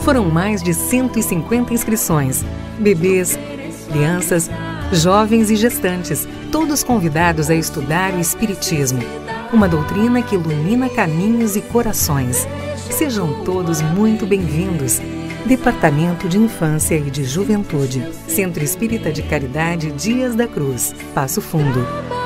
Foram mais de 150 inscrições. Bebês, crianças, jovens e gestantes, todos convidados a estudar o Espiritismo, uma doutrina que ilumina caminhos e corações. Sejam todos muito bem-vindos. Departamento de Infância e de Juventude, Centro Espírita de Caridade Dias da Cruz, Passo Fundo.